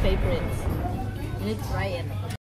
favorites. You need to try it.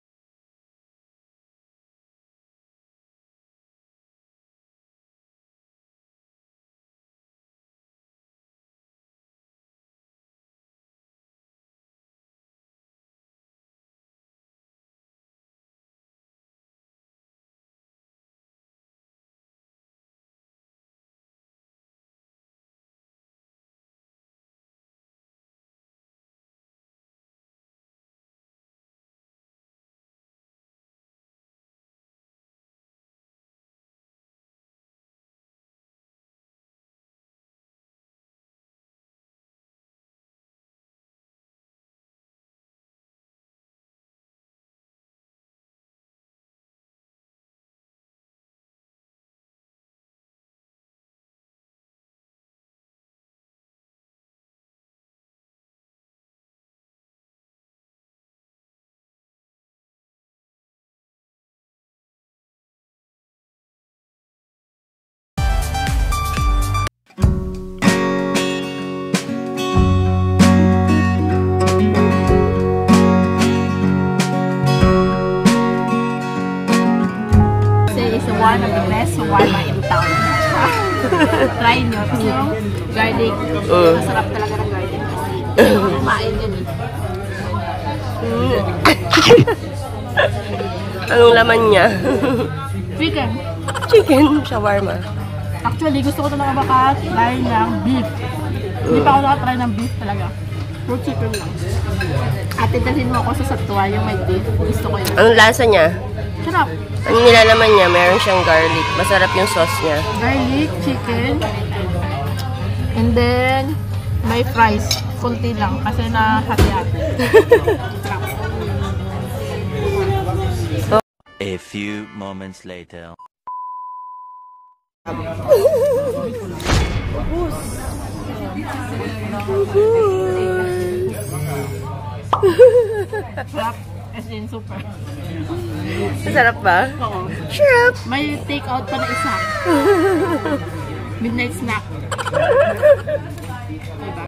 One of the best shawarma in town. Try nyo. Kasi yung garlic, masarap talaga ng garlic. Kumain yun eh. Anong laman niya? Chicken. Chicken shawarma. Actually, gusto ko talaga maka-try ng beef. Hindi pa ako nakatry ng beef talaga. Puro chicken lang. Ate, dalhin mo ako sa Satwa, yung may beef. Gusto ko yun. Anong lasa niya? Sarap. Ang nilalaman niya, meron siyang garlic. Masarap yung sauce niya. Garlic, chicken, and then may fries. Kunti lang kasi nahati-hati. A few moments later. Sarap. As in, super. Masarap ba? Oo. Sarap! May take out pa na isa. Midnight snack. Diba?